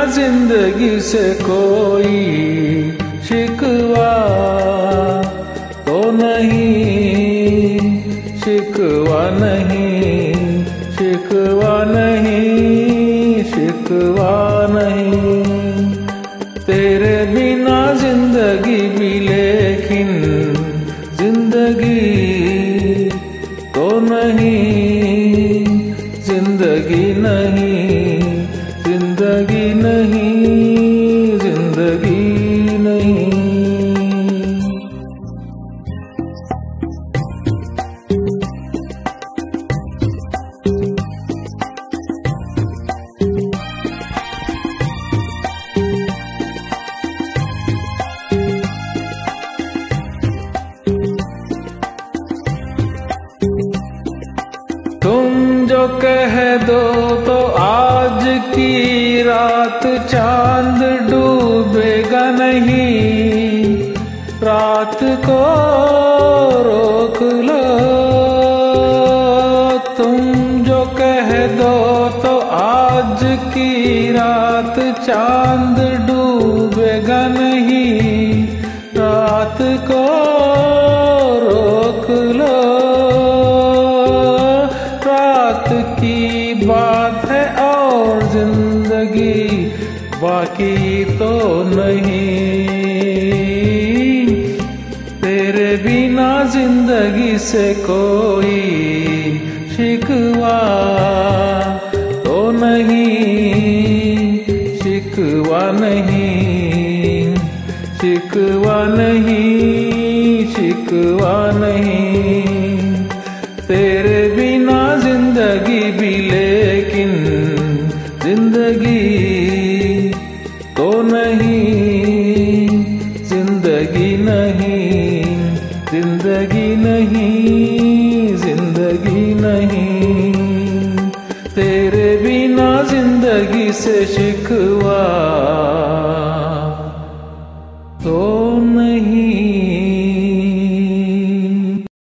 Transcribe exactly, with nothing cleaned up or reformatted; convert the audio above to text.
जिंदगी से कोई शिकवा तो नहीं, शिकवा नहीं, शिकवा नहीं, शिकवा नहीं। तेरे बिना जिंदगी भी लेकिन जिंदगी तो नहीं, जिंदगी नहीं, जिंदगी नहीं, जिंदगी नहीं। तुम जो कह दो तो आज की रात चांद डूबेगा नहीं, रात को रोक लो। तुम जो कह दो तो आज की रात चांद डूबेगा नहीं, रात को रोक लो। रात की बात है और जिंदगी बाकी तो नहीं। तेरे बिना जिंदगी से कोई शिकवा तो नहीं, शिकवा नहीं, शिकवा नहीं, शिकवा नहीं। तेरे बिना जिंदगी भी लेकिन जिंदगी तो नहीं, जिंदगी नहीं, जिंदगी नहीं, जिंदगी नहीं। तेरे बिना जिंदगी से शिकवा